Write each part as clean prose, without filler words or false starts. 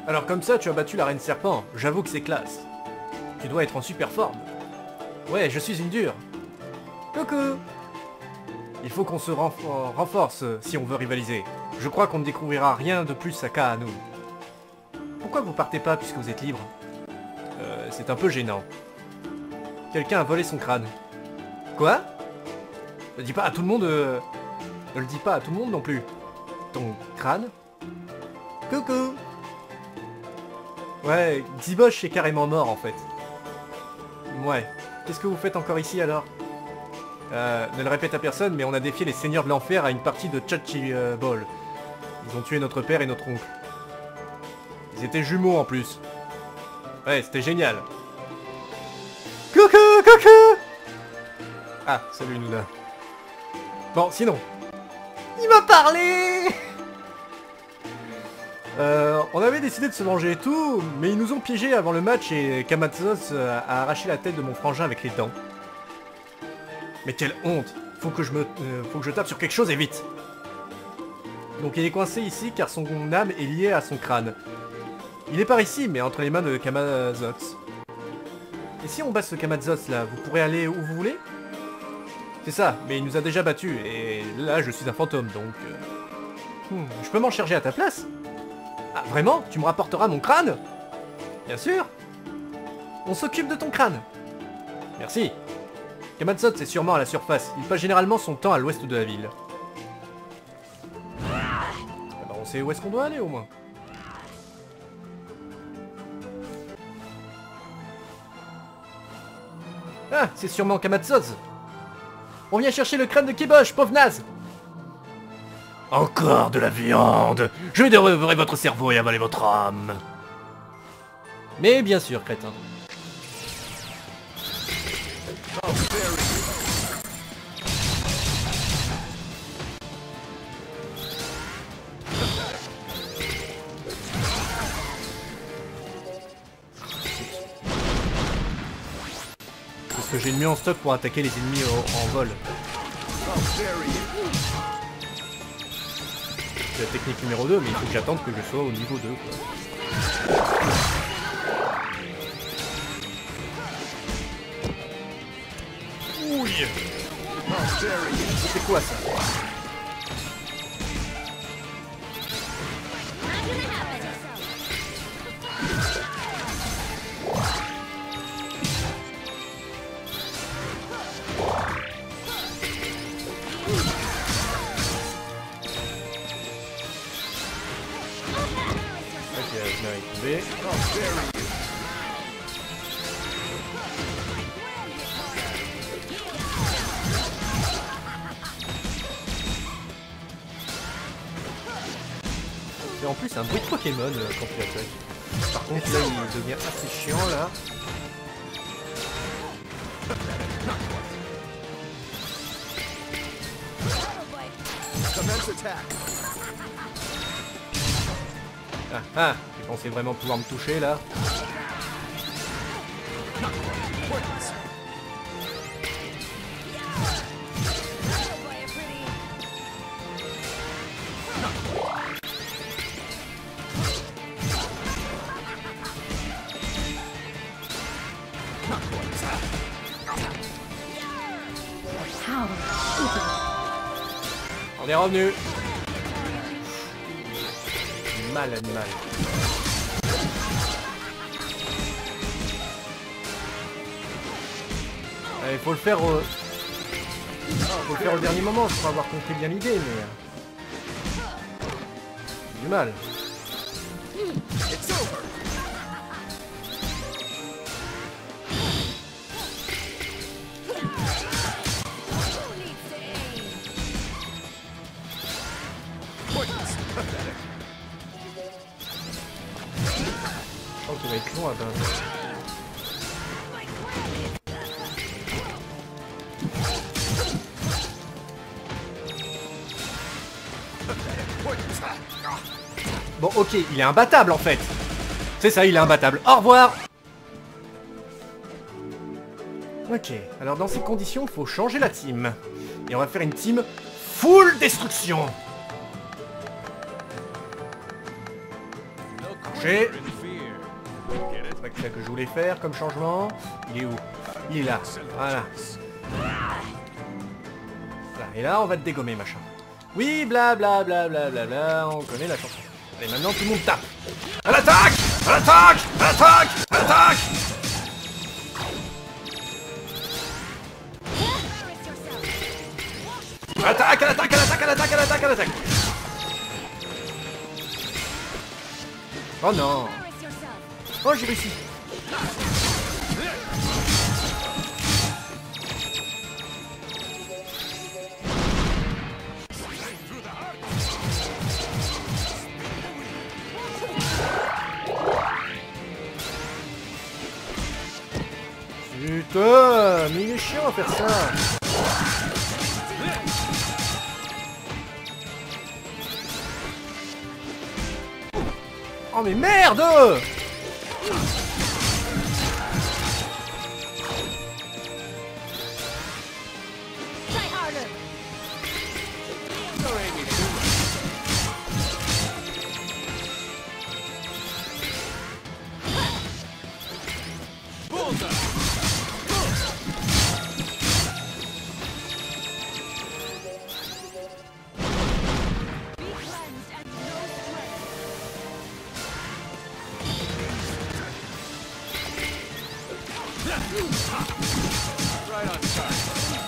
Alors comme ça, tu as battu la reine serpent. J'avoue que c'est classe. Tu dois être en super forme. Ouais, je suis une dure. Coucou. Il faut qu'on se renforce si on veut rivaliser. Je crois qu'on ne découvrira rien de plus à cas à nous. Pourquoi vous partez pas puisque vous êtes libre? C'est un peu gênant. Quelqu'un a volé son crâne. Quoi? Ne dis pas à tout le monde... Ne le dis pas à tout le monde non plus. Ton crâne? Coucou. Ouais, Xibosh est carrément mort en fait. Ouais. Qu'est-ce que vous faites encore ici alors? Ne le répète à personne, mais on a défié les seigneurs de l'enfer à une partie de Chachi Ball. Ils ont tué notre père et notre oncle. Ils étaient jumeaux en plus. Ouais, c'était génial. Coucou, coucou. Ah, salut Nuna. Bon, sinon. Il m'a parlé. On avait décidé de se venger et tout, mais ils nous ont piégés avant le match et Kamazos a arraché la tête de mon frangin avec les dents. Mais quelle honte! Faut que je tape sur quelque chose et vite! Donc il est coincé ici car son âme est liée à son crâne. Il est par ici, mais entre les mains de Kamazos. Et si on bat ce Kamazos là, vous pourrez aller où vous voulez? C'est ça, mais il nous a déjà battus, et là je suis un fantôme, donc... je peux m'en charger à ta place? Ah, vraiment? Tu me rapporteras mon crâne? Bien sûr! On s'occupe de ton crâne! Merci! Kamazos est sûrement à la surface. Il passe généralement son temps à l'ouest de la ville. Alors on sait où est-ce qu'on doit aller au moins. Ah, c'est sûrement Kamazos. On vient chercher le crâne de Kibosh, pauvre naze. Encore de la viande. Je vais dévorer votre cerveau et avaler votre âme. Mais bien sûr, crétin. Qu'est-ce que j'ai de mieux en stock pour attaquer les ennemis en vol? C'est la technique numéro 2, mais il faut que j'attende que je sois au niveau 2, quoi. Ouille. C'est quoi ça? Ok, Asna est tombé. Et en plus, c'est un bruit de Pokémon quand tu attaques. Par contre, là, il devient assez chiant, là. Ah ah, tu pensais vraiment pouvoir me toucher, là? On est revenu. Mal animal. Il faut le faire au... faut le faire au dernier moment, je crois avoir compris bien l'idée, mais... du mal. Oh, ça va être long à battre. Bon, ok, il est imbattable en fait. C'est ça, il est imbattable. Au revoir. Ok, alors dans ces conditions, il faut changer la team. Et on va faire une team full destruction. Touché. C'est pas que ça que je voulais faire comme changement. Il est où? Il est là. Voilà. Voilà. Et là, on va te dégommer, machin. Oui, blablabla, on connaît la chanson. Allez, maintenant tout le monde tape. À l'attaque! À l'attaque! À l'attaque! À l'attaque! À l'attaque! À l'attaque! À l'attaque! À l'attaque! À l'attaque! À l'attaque! Oh non! Oh, j'ai réussi! Putain, mais il est chiant à faire ça. Oh mais merde! Right on target.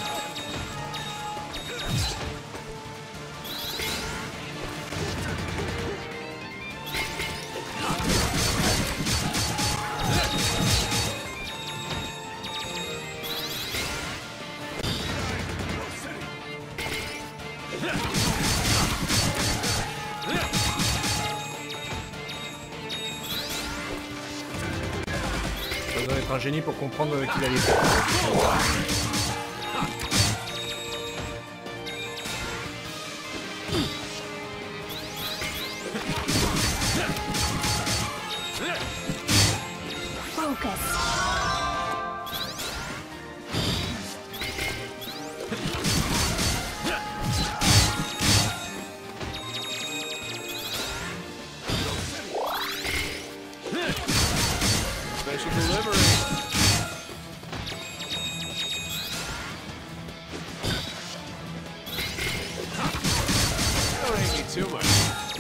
Ça doit être un génie pour comprendre qu'il allait faire. Special delivery. Don't hate me too much.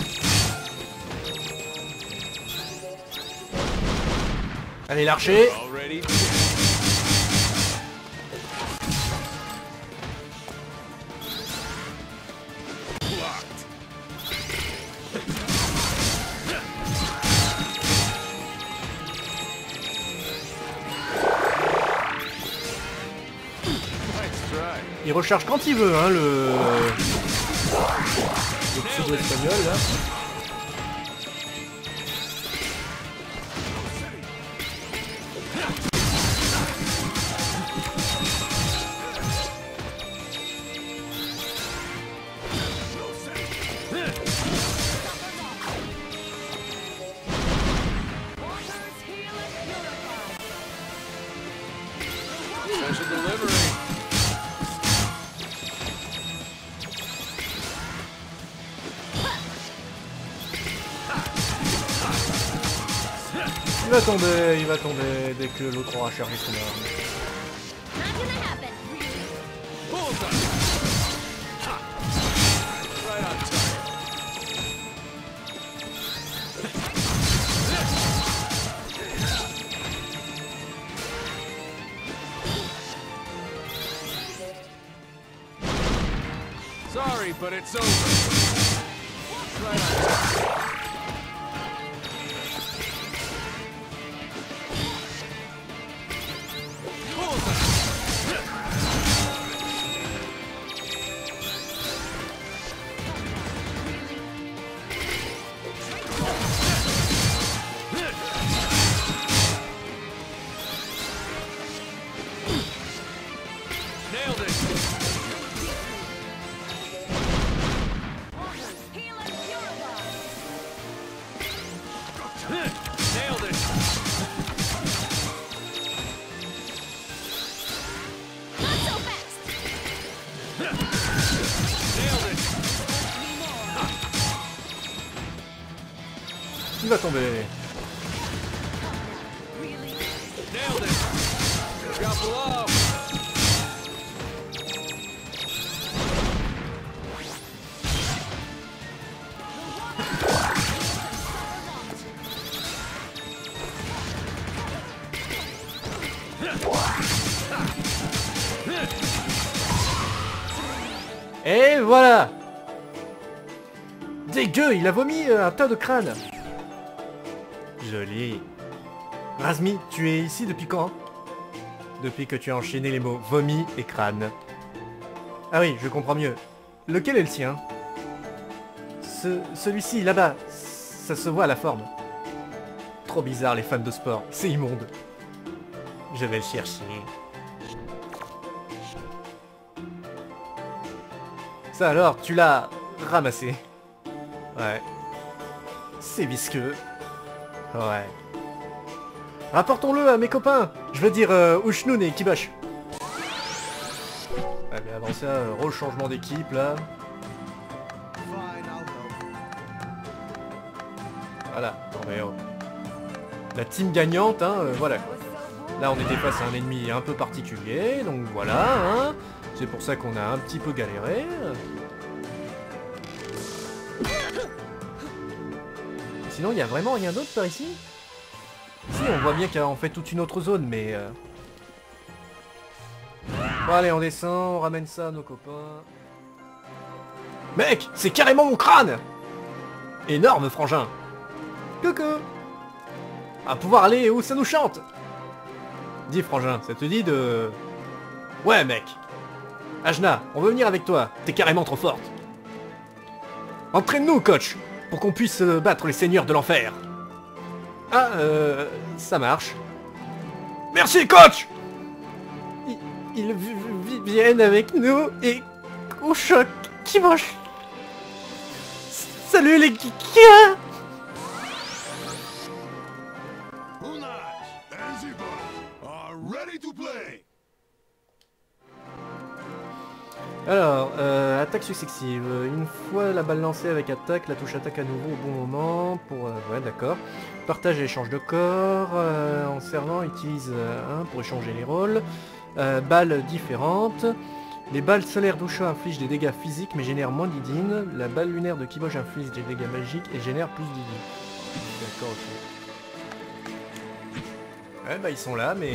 Allez, l'archer. Already. Blocked. Nice try. Il recharge quand il veut, hein, le pseudo espagnol là. Special delivery. Il va tomber dès que l'autre aura chargé son arme. Bullseye. Right on target. Sorry, but it's over. Right on target. Nailed it. Nailed it. Nailed it. Il va tomber. Look out below. Et voilà. Dégueu, il a vomi un tas de crânes. Joli. Razmi, tu es ici depuis quand? Depuis que tu as enchaîné les mots vomi et crâne. Ah oui, je comprends mieux. Lequel est le sien? Celui-ci, là-bas. Ça se voit à la forme. Trop bizarre les fans de sport, c'est immonde. Je vais le chercher. Ça alors, tu l'as ramassé. Ouais. C'est visqueux. Ouais. Rapportons-le à mes copains. Je veux dire Ushnoun et Kibosh. Ouais, mais avant ça, re-changement d'équipe là. Voilà. Non mais oh. La team gagnante, hein, voilà. Là, on était face à un ennemi un peu particulier, donc voilà, hein. C'est pour ça qu'on a un petit peu galéré. Sinon, il y a vraiment rien d'autre par ici? Si, on voit bien qu'il y a en fait toute une autre zone, mais... Bon, allez, on descend, on ramène ça à nos copains. Mec, c'est carrément mon crâne! Énorme, frangin! Coucou! À pouvoir aller où ça nous chante! Dis, frangin, ça te dit de... Ouais, mec! Ajna, on veut venir avec toi, t'es carrément trop forte. Entraîne-nous, coach, pour qu'on puisse battre les seigneurs de l'enfer. Ah, ça marche. Merci, coach! Ils viennent avec nous et... au choc, qui mange... Salut les gars! Alors, attaque successive. Une fois la balle lancée avec attaque, la touche attaque à nouveau au bon moment pour... ouais, d'accord. Partage et échange de corps. En servant, utilise un pour échanger les rôles. Balles différentes. Les balles solaires d'Osho infligent des dégâts physiques mais génèrent moins d'idine. La balle lunaire de Kibosh inflige des dégâts magiques et génère plus d'idine. D'accord, ok. Ouais, bah ils sont là, mais...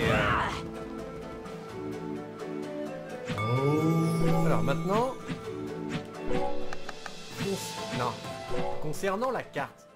Alors maintenant... Non. Concernant la carte.